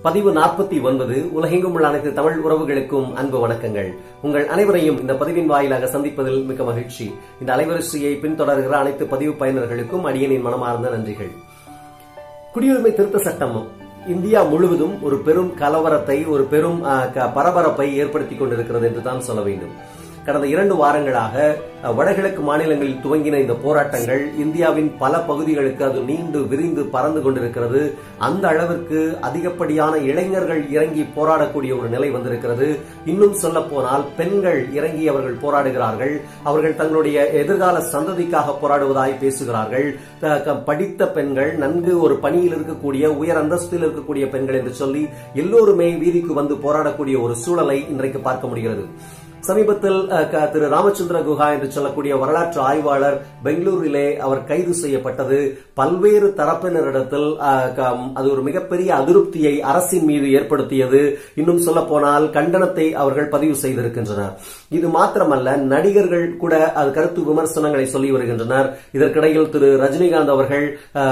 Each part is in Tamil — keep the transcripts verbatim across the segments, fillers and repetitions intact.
பதிவு நாற்பத்தி ஒன்பது. உலகெங்கும் உள்ள அனைத்து தமிழ் உறவுகளுக்கும் அன்பு வணக்கங்கள். உங்கள் அனைவரையும் இந்த பதிவின் வாயிலாக சந்திப்பதில் மிக்க மகிழ்ச்சி. இந்த அலைவரிசையை பின்தொடர்கிற அனைத்து பதிவு பயனர்களுக்கும் அடியனின் மனமார்ந்த நன்றிகள். குடியுரிமை திருத்த சட்டம் இந்தியா முழுவதும் ஒரு பெரும் கலவரத்தை, ஒரு பெரும் பரபரப்பை ஏற்படுத்திக் கொண்டிருக்கிறது என்று தான் சொல்ல வேண்டும். கடந்த இரண்டு வாரங்களாக வடகிழக்கு மாநிலங்களில் துவங்கின இந்த போராட்டங்கள் இந்தியாவின் பல பகுதிகளுக்கு அது நீண்டு விரிந்து பறந்து கொண்டிருக்கிறது. அந்த அளவிற்கு அதிகப்படியான இளைஞர்கள் இறங்கி போராடக்கூடிய ஒரு நிலை வந்திருக்கிறது. இன்னும் சொல்ல போனால் பெண்கள் இறங்கி அவர்கள் போராடுகிறார்கள். அவர்கள் தங்களுடைய எதிர்கால சந்ததிக்காக போராடுவதாய் பேசுகிறார்கள். படித்த பெண்கள், நன்கு ஒரு பணியில் இருக்கக்கூடிய, உயர் அந்தஸ்தில் இருக்கக்கூடிய பெண்கள் என்று சொல்லி எல்லோருமே வீதிக்கு வந்து போராடக்கூடிய ஒரு சூழலை இன்றைக்கு பார்க்க முடிகிறது. சமீபத்தில் திரு ராமச்சந்திர குஹா என்று சொல்லக்கூடிய வரலாற்று ஆய்வாளர் பெங்களூரிலே அவர் கைது செய்யப்பட்டது பல்வேறு தரப்பினரிடத்தில் அது ஒரு மிகப்பெரிய அதிருப்தியை அரசின் மீது ஏற்படுத்தியது. இன்னும் சொல்ல போனால் கண்டனத்தை அவர்கள் பதிவு செய்திருக்கின்றனர். இது மாத்திரமல்ல, நடிகர்கள் கூட அது கருத்து விமர்சனங்களை சொல்லி வருகின்றனர். இதற்கிடையில் திரு ரஜினிகாந்த் அவர்கள்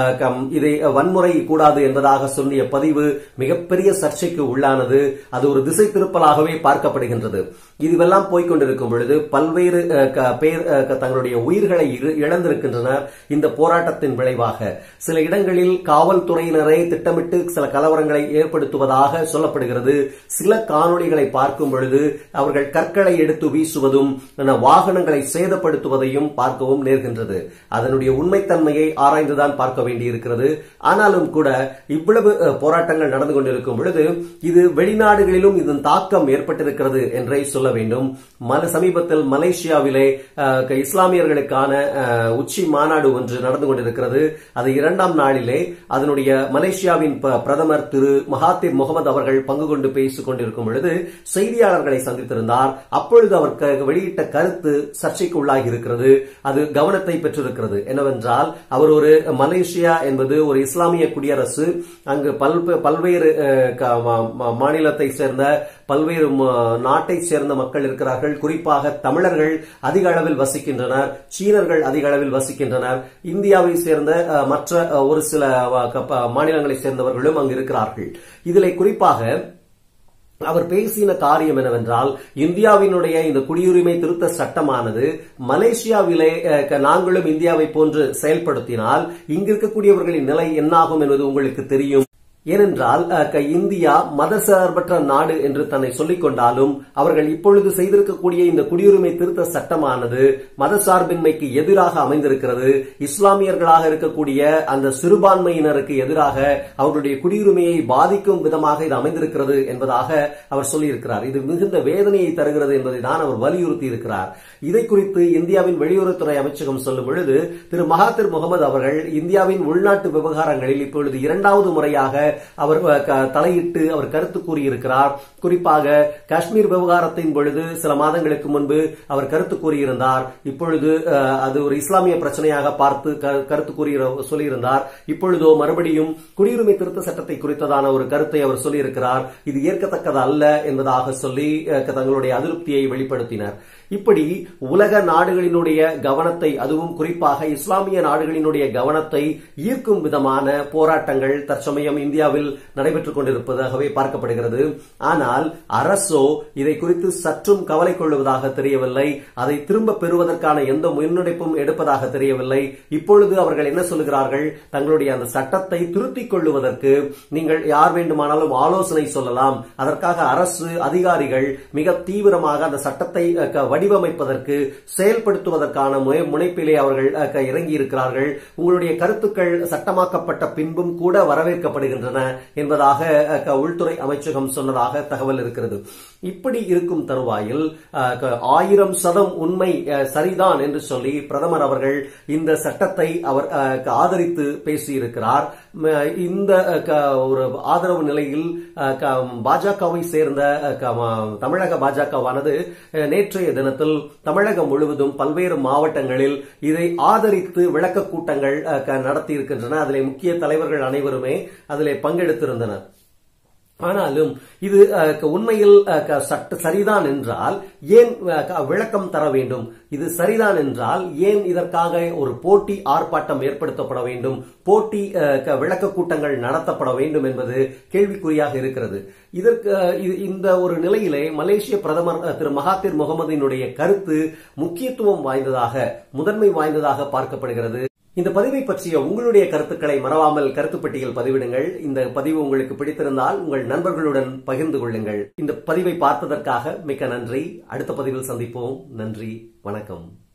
இதை வன்முறை கூடாது என்பதாக சொல்லிய பதிவு மிகப்பெரிய சர்ச்சைக்கு உள்ளானது. அது ஒரு திசை திருப்பலாகவே பார்க்கப்படுகின்றது. இதுவெல்லாம் போய்கொண்டிருக்கும் பொழுது பல்வேறு பேர் தங்களுடைய உயிர்களை இழந்திருக்கின்றனர் இந்த போராட்டத்தின் விளைவாக. சில இடங்களில் காவல்துறையினரை திட்டமிட்டு சில கலவரங்களை ஏற்படுத்துவதாக சொல்லப்படுகிறது. சில காணொளிகளை பார்க்கும் பொழுது அவர்கள் கற்களை எடுத்து வீசுவதும் வாகனங்களை சேதப்படுத்துவதையும் பார்க்கவும் நேர்கின்றது. அதனுடைய உண்மைத்தன்மையை ஆராய்ந்துதான் பார்க்க வேண்டியிருக்கிறது. ஆனாலும் கூட இவ்வளவு போராட்டங்கள் நடந்து கொண்டிருக்கும் பொழுது இது வெளிநாடுகளிலும் இதன் தாக்கம் ஏற்பட்டிருக்கிறது என்றே சொல்ல வேண்டும். சமீபத்தில் மலேசியாவிலே இஸ்லாமியர்களுக்கான உச்சி மாநாடு ஒன்று நடந்து கொண்டிருக்கிறது. அது இரண்டாம் நாளிலே அதனுடைய மலேசியாவின் பிரதமர் திரு மகாதிர் முகமது அவர்கள் பங்கு கொண்டு பேசிக் கொண்டிருக்கும் பொழுது செய்தியாளர்களை சந்தித்திருந்தார். அப்பொழுது அவர் வெளியிட்ட கருத்து சர்ச்சைக்கு உள்ளாகி இருக்கிறது. அது கவனத்தை பெற்றிருக்கிறது. என்னவென்றால், அவர் ஒரு மலேசியா என்பது ஒரு இஸ்லாமிய குடியரசு. அங்கு பல்வேறு மாநிலத்தை சேர்ந்த, பல்வேறு நாட்டை சேர்ந்த மக்கள் இருக்கிறார்கள். குறிப்பாக தமிழர்கள் அதிக அளவில் வசிக்கின்றனர், சீனர்கள் அதிக அளவில் வசிக்கின்றனர், இந்தியாவை சேர்ந்த மற்ற ஒரு சில மாநிலங்களை சேர்ந்தவர்களும் அங்கு இருக்கிறார்கள். இதிலே குறிப்பாக அவர் பேசின காரியம் என்னவென்றால், இந்தியாவினுடைய இந்த குடியுரிமை திருத்த சட்டமானது மலேசியாவிலே நாங்களும் இந்தியாவை போன்று செயல்படுத்தினால் இங்கு இருக்கக்கூடியவர்களின் நிலை என்னாகும் என்பது உங்களுக்கு தெரியும். ஏனென்றால் இந்தியா மதசார்பற்ற நாடு என்று தன்னை சொல்லிக் கொண்டாலும் அவர்கள் இப்பொழுது செய்திருக்கக்கூடிய இந்த குடியுரிமை திருத்த சட்டமானது மதசார்பின்மைக்கு எதிராக அமைந்திருக்கிறது. இஸ்லாமியர்களாக இருக்கக்கூடிய அந்த சிறுபான்மையினருக்கு எதிராக அவர்களுடைய குடியுரிமையை பாதிக்கும் விதமாக இது அமைந்திருக்கிறது என்பதாக அவர் சொல்லியிருக்கிறார். இது மிகுந்த வேதனையை தருகிறது என்பதை தான் அவர் வலியுறுத்தி இருக்கிறார். இதை குறித்து இந்தியாவின் வெளியுறவுத்துறை அமைச்சகம் சொல்லும் பொழுது திரு மகாதிர் முகமது அவர்கள் இந்தியாவின் உள்நாட்டு விவகாரங்களில் இப்பொழுது இரண்டாவது முறையாக அவர் தலையிட்டு அவர் கருத்து கூறியிருக்கிறார். குறிப்பாக காஷ்மீர் விவகாரத்தின் பொழுது சில மாதங்களுக்கு முன்பு அவர் கருத்து கூறியிருந்தார். இப்பொழுது அது ஒரு இஸ்லாமிய பிரச்சனையாக பார்த்து கருத்து கூறி சொல்லியிருந்தார். இப்பொழுதோ மறுபடியும் குடியுரிமை திருத்த சட்டத்தை குறித்ததான ஒரு கருத்தை அவர் சொல்லியிருக்கிறார். இது ஏற்கத்தக்கது அல்ல என்பதாக சொல்லி தங்களுடைய அதிருப்தியை வெளிப்படுத்தினர். இப்படி உலக நாடுகளினுடைய கவனத்தை, அதுவும் குறிப்பாக இஸ்லாமிய நாடுகளினுடைய கவனத்தை ஈர்க்கும் விதமான போராட்டங்கள் தற்சமயம் இந்தியாவில் நடைபெற்றுக் கொண்டிருப்பதாகவே பார்க்கப்படுகிறது. ஆனால் அரசோ இதை குறித்து சற்றும் கவலை கொள்வதாக தெரியவில்லை. அதை திரும்ப பெறுவதற்கான எந்த முன்னெடுப்பும் எடுப்பதாக தெரியவில்லை. இப்பொழுது அவர்கள் என்ன சொல்லுகிறார்கள், தங்களுடைய அந்த சட்டத்தை திருத்திக் கொள்வதற்கு நீங்கள் யார் வேண்டுமானாலும் ஆலோசனை சொல்லலாம். அதற்காக அரசு அதிகாரிகள் மிக தீவிரமாக அந்த சட்டத்தை வடிவமைப்பதற்கு, செயல்படுத்துவதற்கான முனைப்பிலே அவர்கள் இறங்கி இருக்கிறார்கள். உங்களுடைய கருத்துக்கள் சட்டமாக்கப்பட்ட பின்பும் கூட வரவேற்கப்படுகின்றன என்பதாக உள்துறை அமைச்சகம் சொன்னதாக தகவல் இருக்கிறது. இப்படி இருக்கும் தருவாயில் ஆயிரம் சதம் உண்மை சரிதான் என்று சொல்லி பிரதமர் அவர்கள் இந்த சட்டத்தை அவர் ஆதரித்து பேசியிருக்கிறார். இந்த ஒரு ஆதரவு நிலையில் பாஜகவை சேர்ந்த தமிழக பாஜகவானது நேற்றைய தினத்தில் தமிழகம் முழுவதும் பல்வேறு மாவட்டங்களில் இதை ஆதரித்து விளக்க கூட்டங்கள் நடத்தியிருக்கின்றன. அதிலே முக்கிய தலைவர்கள் அனைவருமே அதிலே பங்கெடுத்திருந்தனர். ஆனாலும் இது உண்மையில் சட்ட சரிதான் என்றால் ஏன் விளக்கம் தர வேண்டும்? இது சரிதான் என்றால் ஏன் இதற்காக ஒரு போட்டி ஆர்ப்பாட்டம் ஏற்படுத்தப்பட வேண்டும், போட்டி விளக்க கூட்டங்கள் நடத்தப்பட வேண்டும் என்பது கேள்விக்குறியாக இருக்கிறது. இதற்கு இந்த ஒரு நிலையிலே மலேசிய பிரதமர் திரு மகாதிர் முகமதினுடைய கருத்து முக்கியத்துவம் வாய்ந்ததாக, முதன்மை வாய்ந்ததாக பார்க்கப்படுகிறது. இந்த பதிவை பற்றிய உங்களுடைய கருத்துக்களை மறவாமல் கருத்து பெட்டியில் பதிவிடுங்கள். இந்த பதிவு உங்களுக்கு பிடித்திருந்தால் உங்கள் நண்பர்களுடன் பகிர்ந்து கொள்ளுங்கள். இந்த பதிவை பார்த்ததற்காக மிக்க நன்றி. அடுத்த பதிவில் சந்திப்போம். நன்றி, வணக்கம்.